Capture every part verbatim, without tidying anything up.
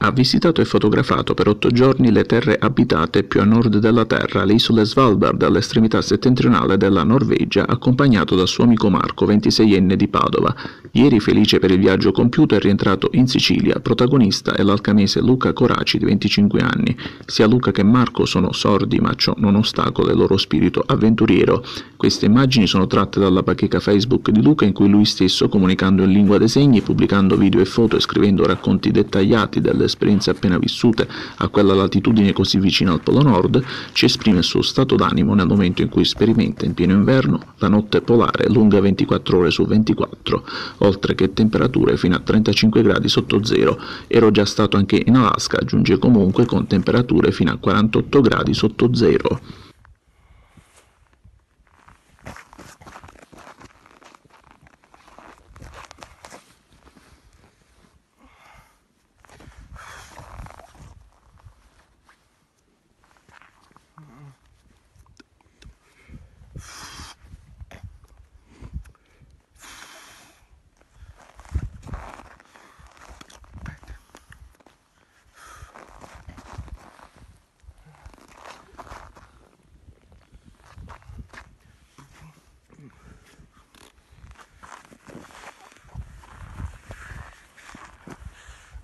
Ha visitato e fotografato per otto giorni le terre abitate più a nord della Terra, le isole Svalbard all'estremità settentrionale della Norvegia, accompagnato dal suo amico Marco, ventiseienne di Padova. Ieri, felice per il viaggio compiuto, è rientrato in Sicilia. Protagonista è l'alcanese Luca Coraci, di venticinque anni. Sia Luca che Marco sono sordi, ma ciò non ostacola il loro spirito avventuriero. Queste immagini sono tratte dalla bacheca Facebook di Luca, in cui lui stesso, comunicando in lingua dei segni, pubblicando video e foto e scrivendo racconti dettagliati delle esperienze appena vissute a quella latitudine così vicina al Polo Nord, ci esprime il suo stato d'animo nel momento in cui sperimenta in pieno inverno la notte polare lunga ventiquattro ore su ventiquattro, oltre che temperature fino a trentacinque gradi sotto zero. Ero già stato anche in Alaska, aggiunge comunque, con temperature fino a quarantotto gradi sotto zero.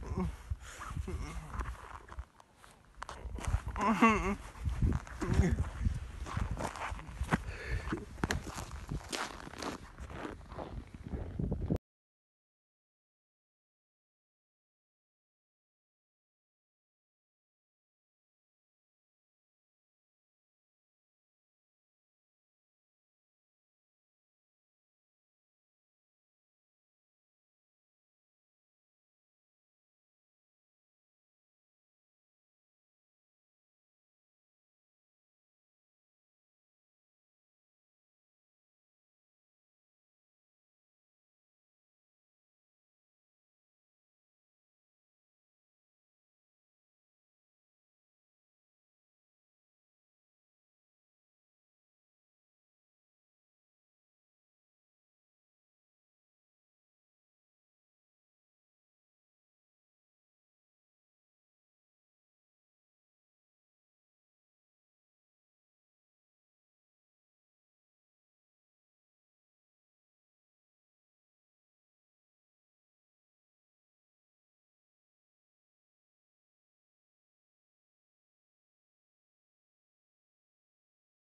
Mm-hmm.